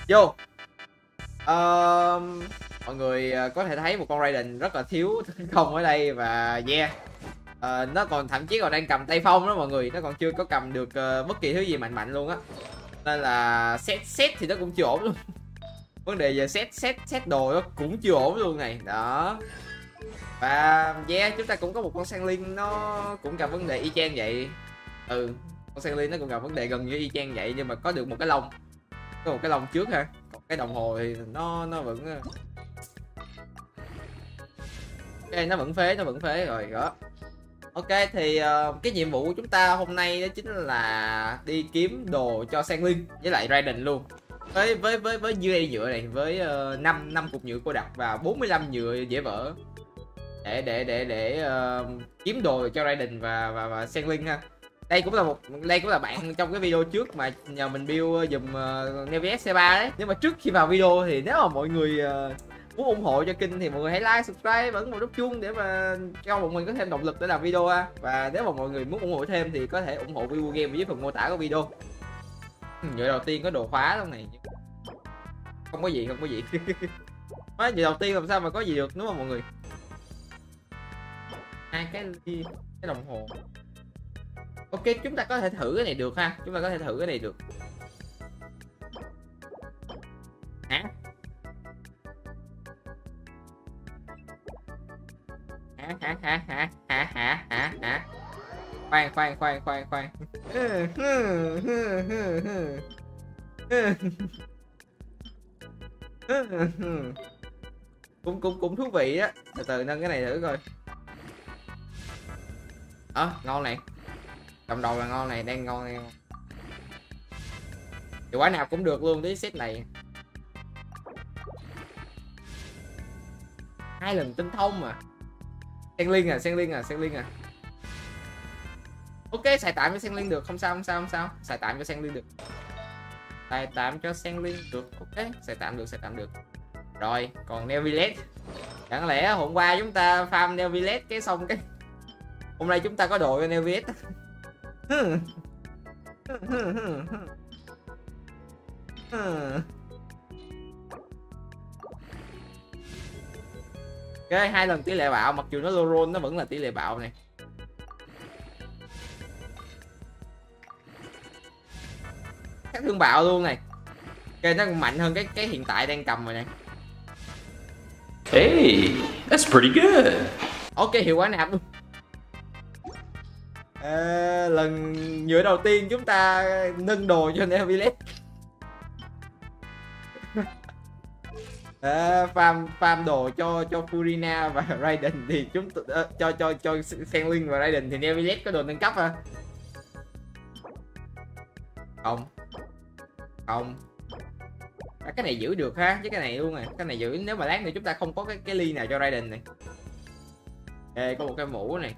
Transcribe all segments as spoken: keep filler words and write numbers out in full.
Vô. Ờ, mọi người có thể thấy một con Raiden rất là thiếu tấn công ở đây và yeah. Ờ, nó còn thậm chí còn đang cầm tay phong đó mọi người, nó còn chưa có cầm được uh, bất kỳ thứ gì mạnh mạnh luôn á, nên là set set thì nó cũng chưa ổn luôn. Vấn đề giờ set set set đồ nó cũng chưa ổn luôn này đó. Và yeah, chúng ta cũng có một con Sang Linh nó cũng gặp vấn đề y chang vậy. Ừ, con Sang Linh nó cũng gặp vấn đề gần như y chang vậy, nhưng mà có được một cái lông, có một cái lông trước ha, còn cái đồng hồ thì nó nó vẫn cái nó vẫn phế, nó vẫn phế rồi đó. Ok thì uh, cái nhiệm vụ của chúng ta hôm nay đó chính là đi kiếm đồ cho Sang Linh với lại Raiden luôn. Với với với với dây nhựa này, với uh, năm năm cục nhựa cô đặc và bốn mươi lăm nhựa dễ vỡ để để để để uh, kiếm đồ cho Raiden và và và Sang Linh ha. Đây cũng là một đây cũng là bạn trong cái video trước mà nhờ mình build dùm uh, Neviet xê ba đấy. Nhưng mà trước khi vào video thì nếu mà mọi người uh, muốn ủng hộ cho kênh thì mọi người hãy like, subscribe, bấm một nút chuông để mà cho mọi người có thêm động lực để làm video ha. Và nếu mà mọi người muốn ủng hộ thêm thì có thể ủng hộ Vivo Game dưới phần mô tả của video. Nhựa đầu tiên có đồ khóa trong này, không có gì, không có gì. Nói nhựa đầu tiên làm sao mà có gì được đúng không mọi người? Hai cái cái đồng hồ. Ok, chúng ta có thể thử cái này được ha, chúng ta có thể thử cái này được. Hả? Hả hả hả hả hả hả hả hả? Khoan khoan khoan khoan khoan. cũng cũng cũng thú vị á, từ từ nâng cái này thử coi. Ờ à, ngon này, cầm đầu là ngon này, đang ngon này. Thì quả nào cũng được luôn cái set này. Hai lần tinh thông mà. Sang Linh à, Sang Linh à, Sang Linh à. Ok, xài tạm cho Sang Linh được, không sao không sao không sao, xài tạm cho Sang Linh được. Xài tạm cho Sang Linh được, ok, xài tạm được, xài tạm được. Rồi, còn Nevilet. Chẳng lẽ hôm qua chúng ta farm Nevilet cái xong cái hôm nay chúng ta có đồ cho Nevilet. Ok, hai lần tỷ lệ bạo, mặc dù nó low roll nó vẫn là tỷ lệ bạo này. Sát thương bạo luôn này. Ok, nó còn mạnh hơn cái cái hiện tại đang cầm rồi này. Hey, that's pretty good. Ok, hiệu quả nạp luôn. À, lần nhựa đầu tiên chúng ta nâng đồ cho Nevilet. À, farm farm đồ cho cho Furina và Raiden thì chúng uh, cho cho cho Sang Linh và Raiden thì Nevilet có đồ nâng cấp hả? Không. Không. À, cái này giữ được ha, với cái này luôn này, cái này giữ nếu mà lát nữa chúng ta không có cái cái ly nào cho Raiden này. Ê, có một cái mũ này.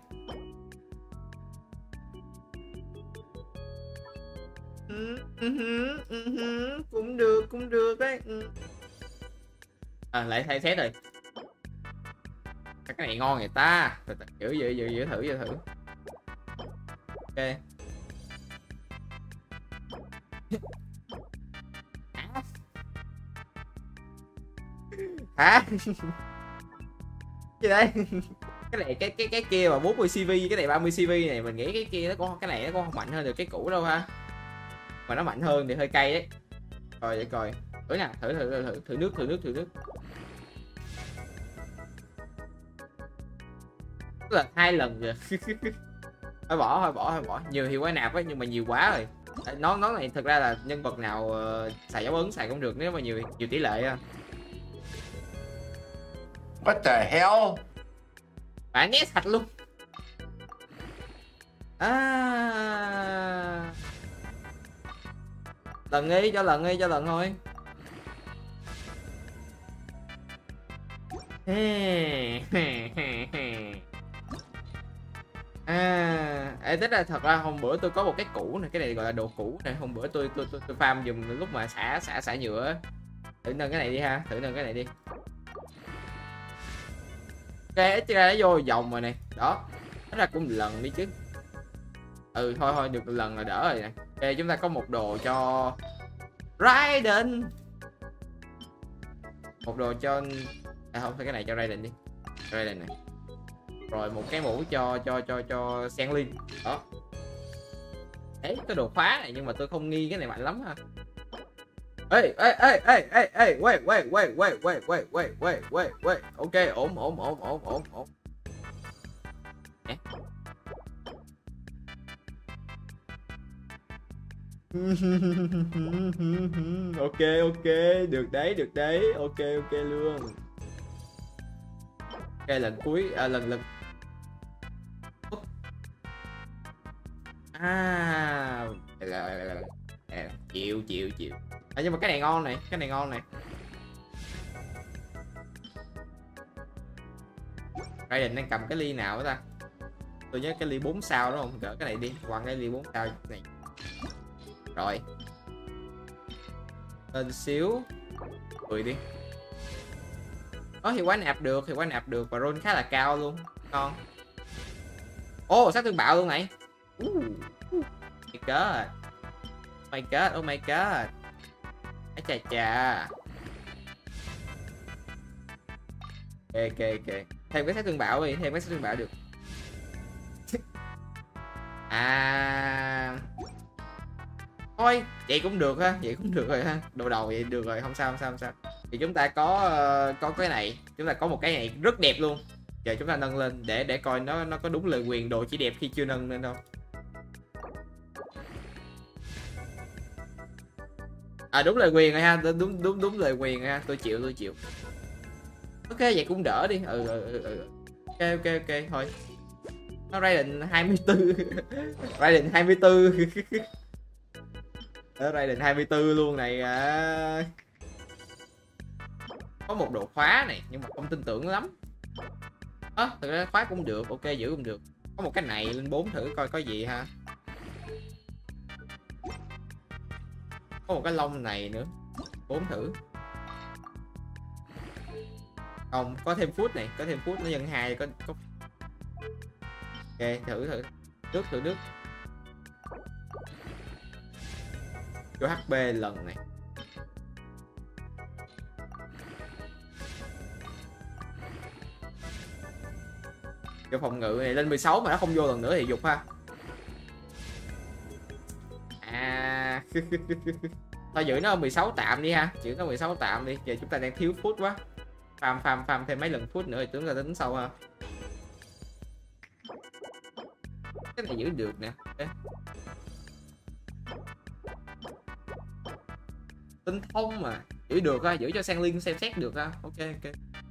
Ừ, ừ, ừ, ừ, cũng được, cũng được đấy. Ừ. À, lại thay thế rồi. Cái này ngon người ta. Giữ giữ giữ giữ thử giữ thử. Ok. Hả? Gì đây? Cái này cái cái cái kia mà bốn mươi xê vê, cái này ba mươi xê vê này, mình nghĩ cái kia nó có cái này nó có không mạnh hơn được cái cũ đâu ha. Mà nó mạnh hơn thì hơi cay đấy. Rồi vậy coi. Thử nè, thử thử thử thử nước, thử nước, thử nước. Tức là hai lần rồi. Thôi bỏ, thôi bỏ, thôi bỏ. Nhiều thì quá nạp ấy, nhưng mà nhiều quá rồi. Nó nó này thực ra là nhân vật nào uh, xài dấu ấn xài cũng được nếu mà nhiều nhiều tỷ lệ á. What the hell? Bạn né sạch luôn. À... Lần đi, cho lần đi, cho lần thôi. À, ê, tức là thật ra hôm bữa tôi có một cái cũ này, cái này gọi là đồ cũ này, hôm bữa tôi tôi tôi, tôi farm dùng lúc mà xả xả xả nhựa. Thử nâng cái này đi ha, thử nâng cái này đi. Ok, ít ra nó vô vòng rồi này, đó. Nó ra cũng một lần đi chứ. Ừ thôi thôi được một lần là đỡ rồi nè. Ok, chúng ta có một đồ cho Raiden. Một đồ cho à không, phải cái này cho Raiden đi, Raiden này. Rồi một cái mũ cho cho cho cho Xiangling đó. Đấy, cái đồ khóa này nhưng mà tôi không nghi cái này mạnh lắm ha. Ê ê ê ê ê ê wait wait wait wait wait wait wait wait wait wait ok, ổn ổn ổn ổn ổn ổn. Ok ok, được đấy được đấy, ok ok luôn. Ok lần cuối à, lần lần à, chịu chịu chịu à, nhưng mà cái này ngon này, cái này ngon này. Raiden đang cầm cái ly nào đó ta, tôi nhớ cái ly bốn sao đúng không, gỡ cái này đi, quăng cái ly bốn sao này. Rồi lên xíu mười đi. Có hiệu quả nạp được, hiệu quả nạp được và roll khá là cao luôn, ngon. Ô oh, sát thương bạo luôn này. Uh, uh. My god, my god, oh my god. Á chà chà. Ok ok ok, thêm cái sát thương bạo đi, thêm cái sát thương bạo được. À thôi vậy cũng được ha, vậy cũng được rồi ha, đồ đầu vậy được rồi, không sao không sao không sao. Thì chúng ta có uh, có cái này, chúng ta có một cái này rất đẹp luôn. Giờ chúng ta nâng lên để để coi nó nó có đúng lời nguyền đồ chỉ đẹp khi chưa nâng lên đâu. À đúng lời nguyền rồi ha, đúng đúng đúng lời nguyền rồi ha, tôi chịu tôi chịu. Ok vậy cũng đỡ đi. Ừ ừ ừ, ừ. Ok ok ok thôi. Nó Raiden hai mươi tư. Raiden hai mươi tư. Đó, Raiden hai mươi tư luôn này à. Có một độ khóa này nhưng mà không tin tưởng lắm. Ơ à, thực ra khóa cũng được, ok giữ cũng được. Có một cái này lên bốn thử coi có gì ha. Có một cái lông này nữa, bốn thử. Không, có thêm phút này, có thêm phút nó nhân hai có, có... Ok thử thử nước thử nước cho hát pê lần này. Cho phòng ngự này lên mười sáu mà nó không vô lần nữa thì dục ha. À thôi giữ nó mười sáu tạm đi ha, giữ nó mười sáu tạm đi. Giờ chúng ta đang thiếu phút quá, farm farm farm thêm mấy lần phút nữa thì tướng là tính sau ha. Cái này giữ được nè. Okay. Tinh thông mà giữ được ha, giữ cho Xiangling xem xét được ha. Ok ok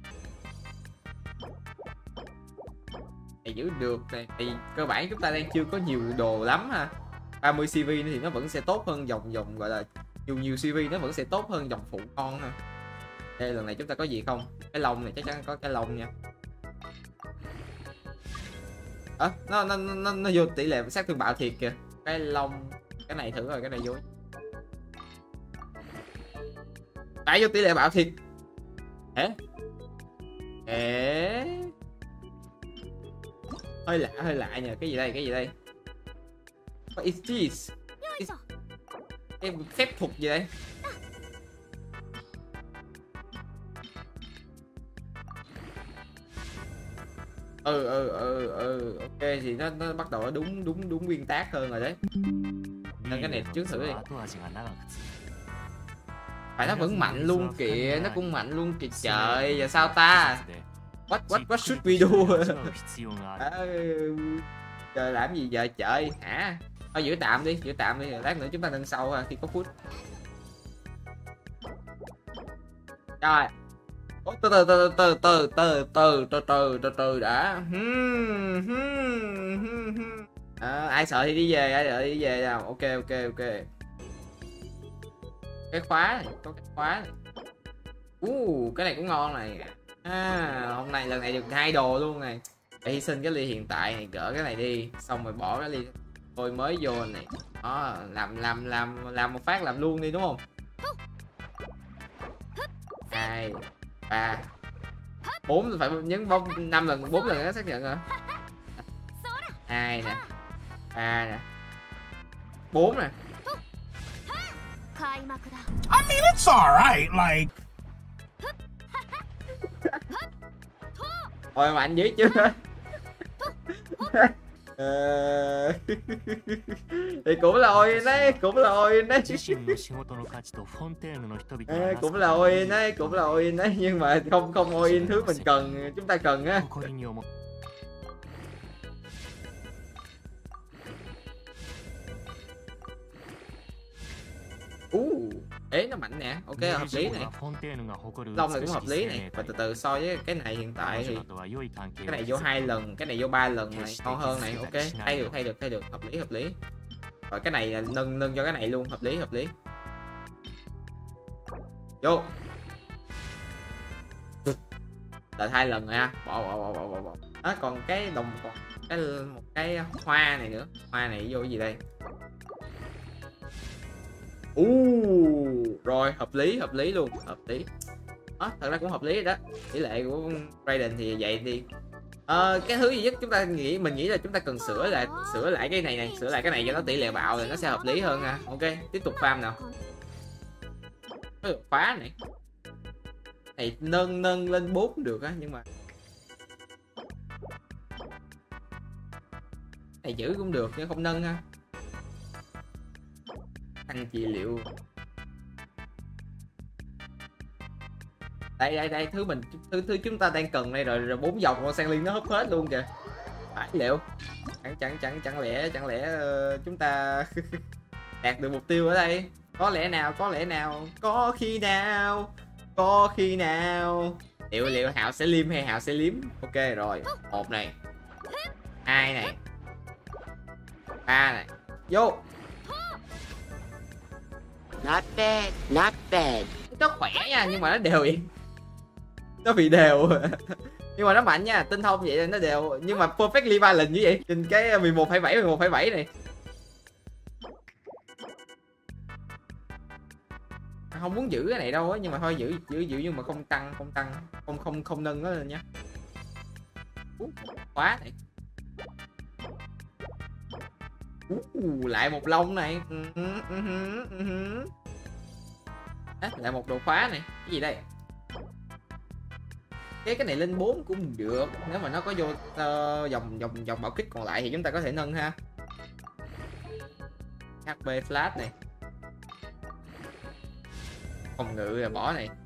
này giữ được này, thì cơ bản chúng ta đang chưa có nhiều đồ lắm ha. ba mươi xê vê thì nó vẫn sẽ tốt hơn dòng dòng gọi là nhiều nhiều xê vê nó vẫn sẽ tốt hơn dòng phụ con ha. Đây lần này chúng ta có gì không? Cái lông này chắc chắn có cái lông nha. À, nó, nó nó nó vô tỷ lệ sát thương bạo thiệt kìa. Cái lông cái này thử rồi, cái này vô tại vô tỷ lệ bạo thiệt. Ế Ế hơi lạ hơi lạ nhờ. Cái gì đây, cái gì đây? What is this? Is... Em phép thuật gì đây? Ừ ừ ừ ừ ok thì nó nó bắt đầu nó đúng đúng đúng nguyên tác hơn rồi đấy. Nên cái này trước thử đi. Phải nó vẫn mạnh luôn kìa, nó cũng mạnh luôn kìa trời, giờ sao ta? What what what should we do? À, trời làm gì giờ trời hả? Thôi giữ tạm đi, giữ tạm đi, lát nữa chúng ta nâng sau ha khi có phút. Trời. Từ từ từ từ từ từ từ từ từ từ từ đã. À, ai sợ thì đi về, ai sợ thì đi về nào. Ok ok ok. Cái khóa này, có cái khóa này. Uh, cái này cũng ngon này. À, hôm nay lần này được hai đồ luôn này. Để hy sinh cái ly hiện tại này, gỡ cái này đi, xong rồi bỏ cái ly tôi mới vô này. Đó, làm làm làm làm một phát làm luôn đi đúng không? Hai ba bốn phải nhấn bông năm lần, bốn lần nó xác nhận rồi. Hai nè, ba nè, bốn nè. I mean it's alright, like Ôi mạnh dữ chưa. Ờ... thì cũng là ôi đấy, cũng là ôi đấy. À, cũng là ôi đấy, cũng là ôi đấy, nhưng mà không không ôi thứ mình cần, chúng ta cần á. Uh, ế nó mạnh nè, ok hợp lý này. Long này cũng hợp lý này. Và từ từ so với cái này hiện tại thì cái này vô hai lần, cái này vô ba lần này ngon hơn này. Ok, thay được thay được thay được, hợp lý hợp lý. Rồi cái này là nâng nâng cho cái này luôn, hợp lý hợp lý. Vô. Là hai lần rồi ha. Bỏ bỏ bỏ bỏ bỏ bỏ. Đó, còn cái đồng còn cái một cái hoa này nữa. Hoa này vô cái gì đây? Uh, rồi hợp lý hợp lý luôn, hợp lý. Đó, thật ra cũng hợp lý rồi đó. Tỷ lệ của Raiden thì vậy đi. Ờ, cái thứ gì nhất chúng ta nghĩ, mình nghĩ là chúng ta cần sửa lại sửa lại cái này này, sửa lại cái này cho nó tỷ lệ bạo rồi nó sẽ hợp lý hơn ha. Ok, tiếp tục farm nào. Có được phá này. Này nâng nâng lên bốn được á, nhưng mà này giữ cũng được nhưng không nâng ha. Tăng trị liệu. Đây đây đây, thứ mình thứ thứ chúng ta đang cần đây rồi, rồi bốn dòng con sang liên nó húp hết luôn kìa. Phải liệu chẳng chẳng chẳng chẳng lẽ chẳng lẽ uh, chúng ta đạt được mục tiêu ở đây? Có lẽ nào, có lẽ nào, có khi nào, có khi nào. Liệu liệu Hạo sẽ liêm hay Hạo sẽ liếm? Ok rồi, một này, hai này, ba này, vô. Not bad, not bad. Nó khỏe nha, nhưng mà nó đều vậy. Nó bị đều. Nhưng mà nó mạnh nha, tinh thông vậy nó đều. Nhưng mà perfectly balance như vậy. Trên cái mười một phẩy bảy, mười một phẩy bảy này. Không muốn giữ cái này đâu á, nhưng mà thôi giữ giữ giữ nhưng mà không tăng, không tăng, không không không nâng nó lên nhá. Quá này. Uh, lại một lông này. Uh -huh, uh -huh, uh -huh. À, lại một đồ khóa này. Cái gì đây? Cái cái này lên bốn cũng được. Nếu mà nó có vô uh, dòng dòng dòng bảo kích còn lại thì chúng ta có thể nâng ha. hát pê flash này. Phòng ngự là bỏ này.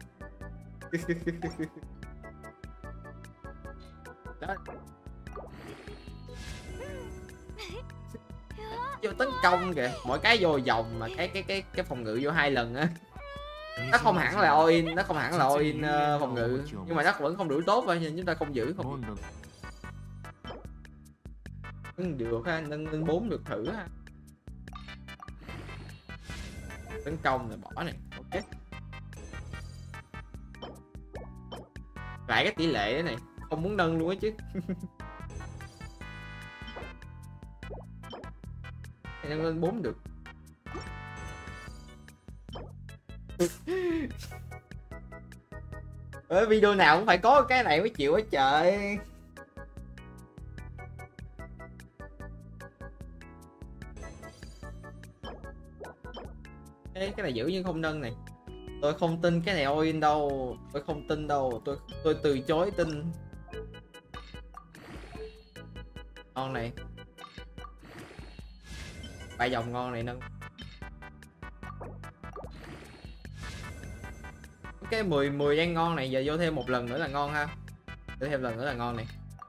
Đó. Vô tấn công kìa, mỗi cái vô vòng mà cái cái cái cái phòng ngự vô hai lần á. Nó không hẳn là all in, nó không hẳn là all in uh, phòng ngự, nhưng mà nó vẫn không đủ tốt thôi, nhưng chúng ta không giữ không được. Ừ, được ha, nâng lên bốn được thử ha. Tấn công là bỏ này, ok. Lại cái tỷ lệ đó này, không muốn nâng luôn á chứ. Nâng lên bốn được. Ở video nào cũng phải có cái này mới chịu á trời. Ê, cái này giữ nhưng không nâng này. Tôi không tin cái này all in đâu, tôi không tin đâu, tôi tôi từ chối tin. Con này ba dòng ngon này nâng. Cái mười mười đang ngon này, giờ vô thêm một lần nữa là ngon ha. Vô thêm lần nữa là ngon này.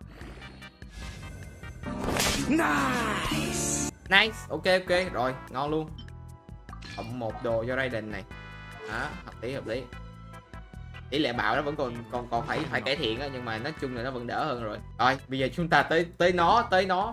Nice. Nice, ok ok rồi, ngon luôn. Cộng một đồ cho Raiden này. Đó, hợp lý hợp lý. Tỷ lệ bạo nó vẫn còn còn còn phải phải cải thiện á, nhưng mà nói chung là nó vẫn đỡ hơn rồi. Rồi, bây giờ chúng ta tới tới nó, tới nó.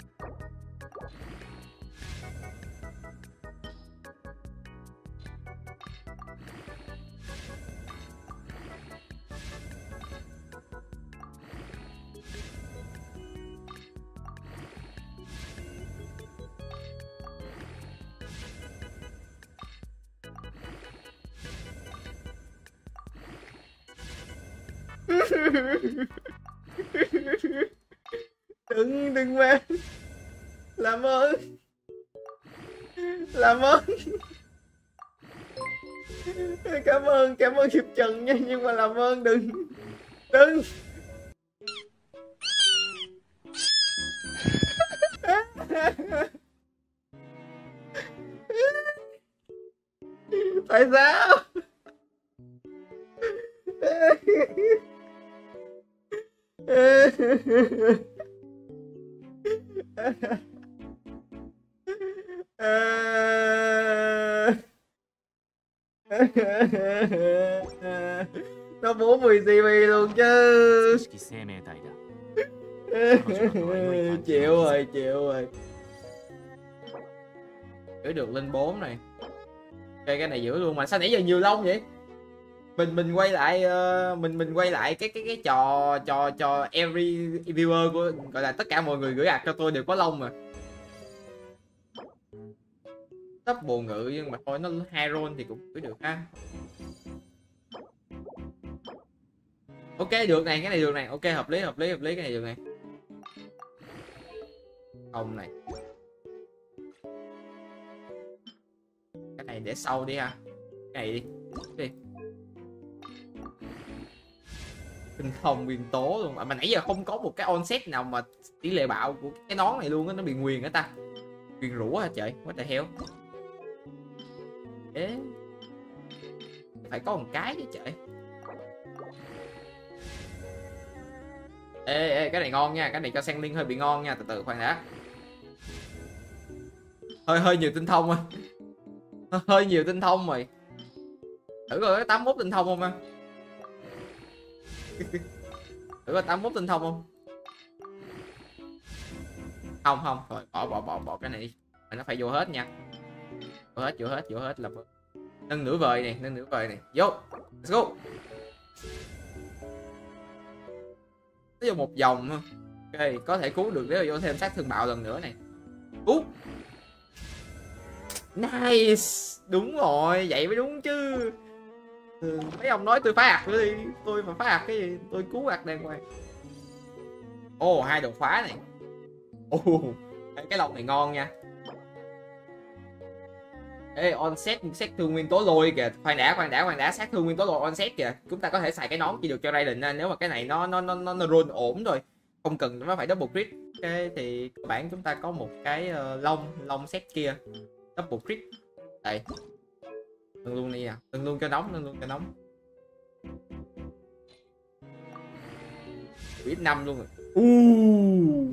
Đừng đừng về. Làm ơn. Làm ơn. Cảm ơn, cảm ơn Diệp Trần nha, nhưng mà làm ơn đừng. Đừng. Tại sao? Nó bốn mươi xê pê luôn chứ. 組織生命体だ。 Chịu rồi, chịu rồi. Giữ được lên bốn này. Ok, cái này giữ luôn mà sao nãy giờ nhiều lông vậy? Mình mình quay lại uh, mình mình quay lại cái cái cái trò trò trò every viewer của gọi là tất cả mọi người gửi ạc cho tôi đều có lông mà. Tấp bồ ngự nhưng mà thôi nó hai roll thì cũng cứ được ha. Ok được này, cái này được này, ok hợp lý hợp lý hợp lý cái này được này. Không này. Cái này để sau đi ha. Cái này đi. Đi. Tinh thông nguyên tố luôn mà, mà nãy giờ không có một cái onset nào mà tỷ lệ bạo của cái nón này luôn á, nó bị nguyền hả ta? Nguyền rủa hả trời? What the hell? Ê. Phải có một cái chứ trời. Ê, ê, cái này ngon nha, cái này cho Sang Linh hơi bị ngon nha, từ từ khoan đã. Hơi hơi nhiều tinh thông à. Hơi nhiều tinh thông rồi. Thử coi có tám mươi mốt tinh thông không á. Thử có tám mươi mốt tinh thông không? Không không, rồi bỏ bỏ bỏ bỏ cái này đi. Nó phải vô hết nha. Vô hết, vô hết, vô hết là nâng nửa vời này, nâng nửa vời này. Vô. Let's go. Nó vô một vòng thôi. Ok, có thể cứu được nếu mà vô thêm sát thương bạo lần nữa này. Cứu. Nice. Đúng rồi, vậy mới đúng chứ. Ừ, mấy ông nói tôi phá ạc nữa đi. Tôi mà phá ạc cái gì, tôi cứu ạc đàng hoàng. Ồ, oh, hai đột phá này. Ồ, oh, cái lọc này ngon nha. Ê, onset sát thương nguyên tố lôi kìa. Khoan đã, khoan đã, khoan đã, sát thương nguyên tố lôi onset kìa. Chúng ta có thể xài cái nón chỉ được cho Raiden nên nếu mà cái này nó nó nó nó, nó roll ổn rồi. Không cần nó phải double crit. Ok thì cơ bản chúng ta có một cái uh, lông, lông set kia. Double crit. Đây. Nâng luôn đi à. Nâng luôn cho nóng, nâng luôn cho nóng. Biết năm luôn rồi. Uh.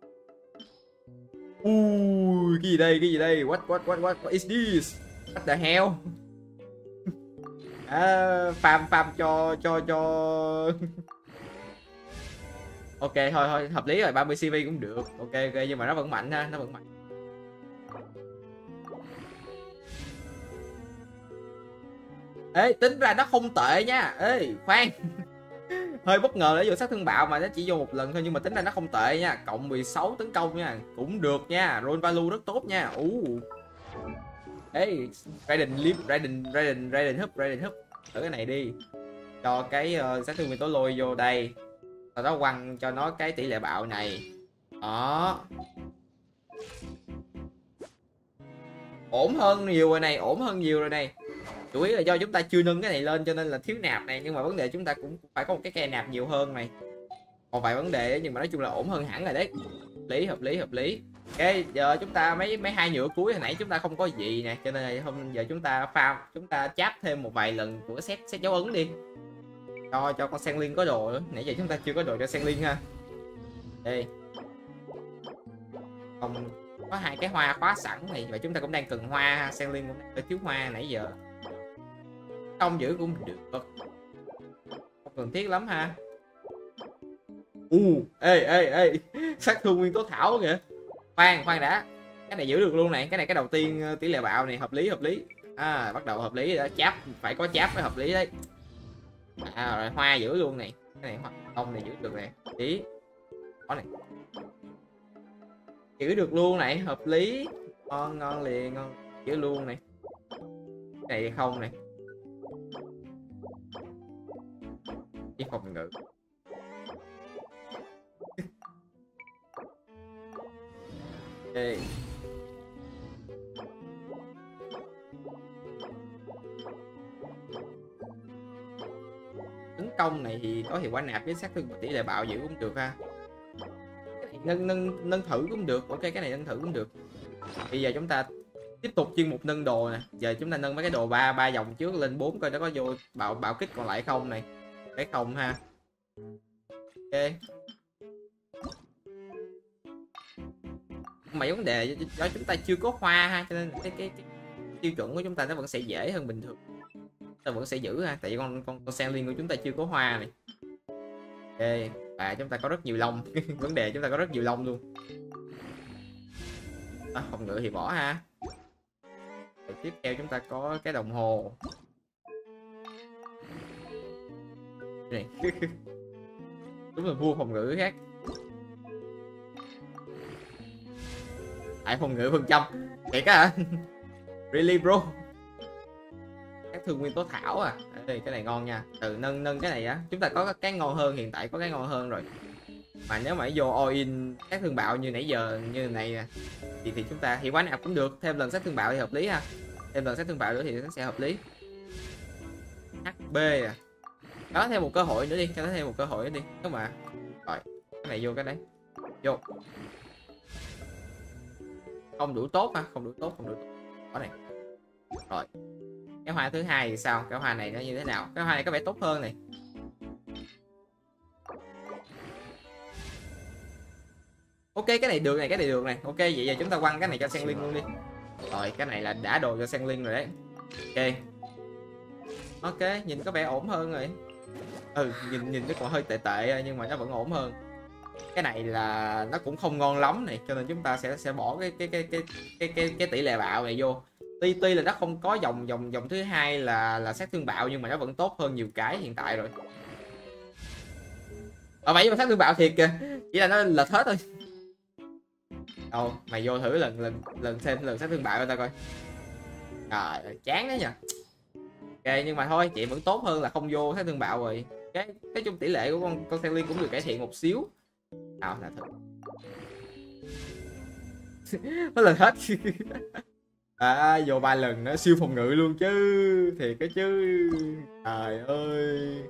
Uh, cái gì đây, cái gì đây? What what what what what is this? What the hell? À, farm farm cho cho cho. Ok thôi thôi, hợp lý rồi, ba mươi xê vê cũng được. Ok ok, nhưng mà nó vẫn mạnh ha, nó vẫn mạnh. Ê, tính ra nó không tệ nha. Ê, khoan. Hơi bất ngờ để vô sát thương bạo mà nó chỉ vô một lần thôi, nhưng mà tính ra nó không tệ nha. Cộng mười sáu tấn công nha, cũng được nha. Roll value rất tốt nha. Ú. Ê, Raiden liếp, Raiden Raiden Raiden húp, Raiden húp. Thử cái này đi. Cho cái uh, sát thương nguyên tố lôi vô đây. Sau đó quăng cho nó cái tỷ lệ bạo này. Đó. Ổn hơn nhiều rồi này, ổn hơn nhiều rồi này. Chủ yếu là do chúng ta chưa nâng cái này lên cho nên là thiếu nạp này, nhưng mà vấn đề chúng ta cũng phải có một cái cây nạp nhiều hơn này. Còn vài vấn đề đấy, nhưng mà nói chung là ổn hơn hẳn rồi đấy. Lý hợp lý hợp lý. Ok, giờ chúng ta mấy mấy hai nhựa cuối hồi nãy chúng ta không có gì nè, cho nên là hôm giờ chúng ta farm, chúng ta cháp thêm một vài lần của set set dấu ấn đi. Cho cho con Sang Linh có đồ nữa, nãy giờ chúng ta chưa có đồ cho Sang Linh ha. Đây. Không có hai cái hoa khóa sẵn này, và chúng ta cũng đang cần hoa, Sang Linh cũng đang thiếu hoa nãy giờ. Công giữ cũng được, không cần thiết lắm ha. U, uh, ê ê ê, sát thương nguyên tố thảo kìa. Khoan khoan đã, cái này giữ được luôn này, cái này cái đầu tiên tỷ lệ bạo này hợp lý hợp lý. À, bắt đầu hợp lý rồi đó, cháp phải có cháp mới hợp lý đấy. À rồi hoa giữ luôn này, cái này hoa không này giữ được này, tí có này giữ được luôn này, hợp lý, ngon ngon liền, ngon giữ luôn này. Cái này không này, chỉ phòng ngự. Okay. Tấn công này thì có hiệu quả nạp với sát thương và tỷ lệ bạo giữ cũng được ha. Cái này nâng nâng nâng thử cũng được. Ok, cái này nâng thử cũng được. Bây giờ chúng ta tiếp tục chuyên mục nâng đồ nè. Giờ chúng ta nâng mấy cái đồ ba ba dòng trước lên bốn coi nó có vô bạo bạo kích còn lại không này. Cái không ha. Ok. Mà vấn đề do chúng ta chưa có hoa ha, cho nên cái cái, cái tiêu chuẩn của chúng ta nó vẫn sẽ dễ hơn bình thường. Ta vẫn sẽ giữ ha, tại vì con con con Sandling của chúng ta chưa có hoa này. Ok, và chúng ta có rất nhiều lông. Vấn đề chúng ta có rất nhiều lông luôn. À, phòng ngự thì bỏ ha. Rồi tiếp theo chúng ta có cái đồng hồ này. Đúng là vua phòng ngự khác. Tại phòng ngự phần trăm thiệt á hả? Really bro? Các thương nguyên tố thảo à? Đây, cái này ngon nha. Từ nâng nâng cái này á, chúng ta có cái ngon hơn, hiện tại có cái ngon hơn rồi. Mà nếu mà vô all in các thương bạo như nãy giờ như này nè thì thì chúng ta hiệu quả nào cũng được, thêm lần sát thương bạo thì hợp lý ha. Thêm lần sát thương bạo nữa thì nó sẽ hợp lý. hát pê à. Đó, thêm một cơ hội nữa đi, cho nó thêm một cơ hội nữa đi. Đúng mà. Rồi, cái này vô cái đấy. Vô. Không đủ tốt ha, không đủ tốt, không đủ tốt. Đó này. Rồi. Cái hoa thứ hai thì sao? Cái hoa này nó như thế nào? Cái hoa này có vẻ tốt hơn này. Ok, cái này được này, cái này được này. Ok, vậy giờ chúng ta quăng cái này cho Sandling luôn đi. Rồi, cái này là đã đồ cho Sandling rồi đấy. Ok. Ok, nhìn có vẻ ổn hơn rồi. Ừ, nhìn nhìn nó còn hơi tệ tệ nhưng mà nó vẫn ổn hơn. Cái này là nó cũng không ngon lắm này, cho nên chúng ta sẽ sẽ bỏ cái cái cái cái cái cái, cái tỷ lệ bạo này vô. Tuy tuy là nó không có dòng dòng dòng thứ hai là là sát thương bạo nhưng mà nó vẫn tốt hơn nhiều cái hiện tại rồi. Ở vậy mà sát thương bạo thiệt kìa, chỉ là nó lệch hết thôi. Đâu, mày vô thử lần lần lần thêm lần sát thương bạo cho ta coi. Trời, chán đấy nha. Ok, nhưng mà thôi, chị vẫn tốt hơn là không vô sát thương bạo rồi. Cái cái chung tỷ lệ của con con Sandling cũng được cải thiện một xíu. Nào là thử. Nó lần hết. À, vô ba lần nó siêu phòng ngự luôn chứ, thiệt cái chứ. Trời ơi.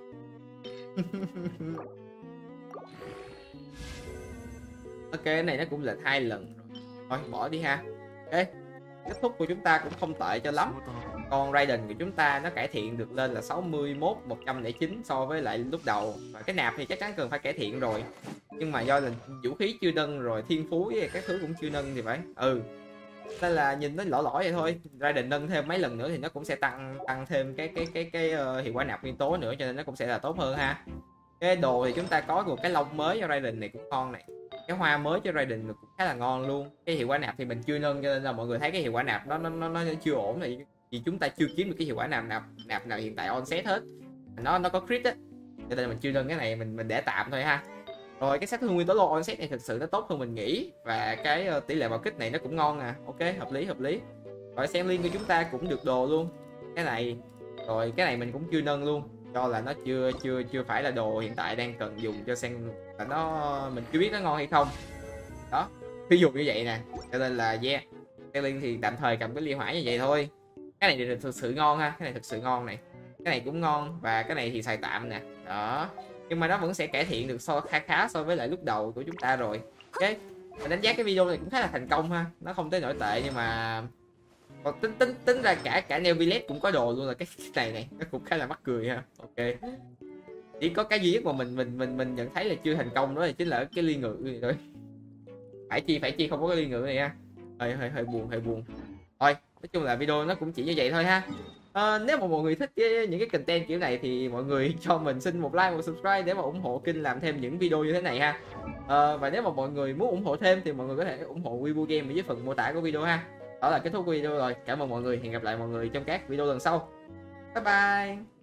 Ok, cái này nó cũng là hai lần rồi. Thôi bỏ đi ha. Ok, kết thúc của chúng ta cũng không tệ cho lắm. Con Raiden của chúng ta nó cải thiện được lên là sáu mươi mốt, một trăm lẻ chín so với lại lúc đầu. Và cái nạp thì chắc chắn cần phải cải thiện rồi. Nhưng mà do là vũ khí chưa nâng rồi, thiên phú với các thứ cũng chưa nâng thì phải. Ừ. Nên là nhìn nó lỏ lỏ vậy thôi. Raiden nâng thêm mấy lần nữa thì nó cũng sẽ tăng tăng thêm cái cái cái cái uh, hiệu quả nạp nguyên tố nữa, cho nên nó cũng sẽ là tốt hơn ha. Cái đồ thì chúng ta có một cái lông mới cho Raiden này cũng ngon này. Cái hoa mới cho Raiden cũng khá là ngon luôn. Cái hiệu quả nạp thì mình chưa nâng cho nên là mọi người thấy cái hiệu quả nạp nó nó nó, nó chưa ổn này, vì chúng ta chưa kiếm được cái hiệu quả nạp nạp nạp nào hiện tại on set hết. Nó nó có crit á. Cho nên mình chưa nâng cái này, mình mình để tạm thôi ha. Rồi cái sát thương nguyên tố lô on set này thực sự nó tốt hơn mình nghĩ, và cái uh, tỷ lệ bạo kích này nó cũng ngon à. Ok, hợp lý hợp lý. Rồi Sandling của chúng ta cũng được đồ luôn. Cái này rồi cái này mình cũng chưa nâng luôn, do là nó chưa chưa chưa phải là đồ hiện tại đang cần dùng cho Sandling, là nó mình chưa biết nó ngon hay không. Đó, ví dụ như vậy nè, cho nên là yeah, Sandling thì tạm thời cầm cái ly hỏa như vậy thôi. Cái này thì thực sự ngon ha, cái này thực sự ngon này. Cái này cũng ngon, và cái này thì xài tạm nè. Đó, nhưng mà nó vẫn sẽ cải thiện được so khá khá so với lại lúc đầu của chúng ta rồi. Ok, mình đánh giá cái video này cũng khá là thành công ha, nó không tới nổi tệ, nhưng mà còn tính tính tính ra cả cả Nevilet cũng có đồ luôn, là cái này này nó cũng khá là mắc cười ha. Ok, chỉ có cái duy nhất mà mình mình mình mình nhận thấy là chưa thành công đó là chính là cái ly ngự này thôi. Phải chi phải chi không có cái ly ngự này ha, hơi hơi hơi buồn hơi buồn. Thôi nói chung là video nó cũng chỉ như vậy thôi ha. À, nếu mà mọi người thích cái, những cái content kiểu này thì mọi người cho mình xin một like, một subscribe để mà ủng hộ kênh làm thêm những video như thế này ha. À, và nếu mà mọi người muốn ủng hộ thêm thì mọi người có thể ủng hộ Weibo Game ở dưới phần mô tả của video ha. Đó là kết thúc video rồi. Cảm ơn mọi người, hẹn gặp lại mọi người trong các video lần sau. Bye bye.